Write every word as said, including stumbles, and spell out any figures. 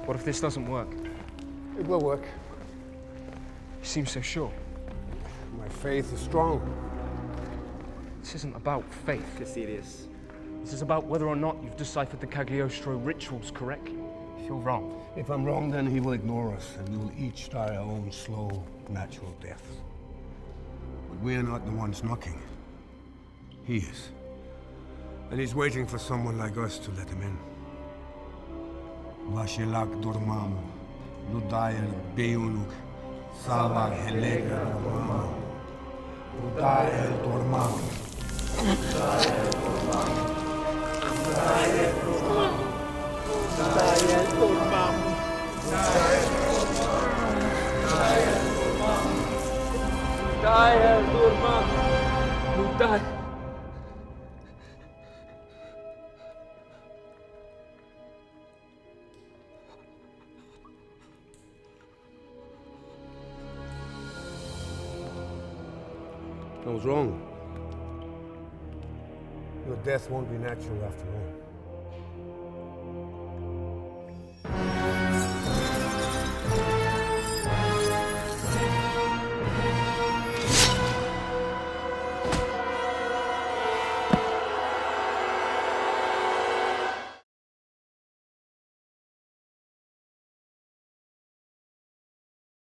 What if this doesn't work? It will work. You seem so sure. My faith is strong. This isn't about faith. Yes, it is. This is about whether or not you've deciphered the Cagliostro rituals correctly. If you're wrong. If I'm wrong, then he will ignore us, and we will each die our own slow, natural deaths. But we are not the ones knocking. He is. And he's waiting for someone like us to let him in. Vashilak dormamo, Ludayer beunuk, Sava helega dormamo, Ludayer dormamo, Ludayer dormamo, Ludayer dormamo, Ludayer dormamo, Ludayer dormamo, Ludayer. I was wrong. Your death won't be natural after all.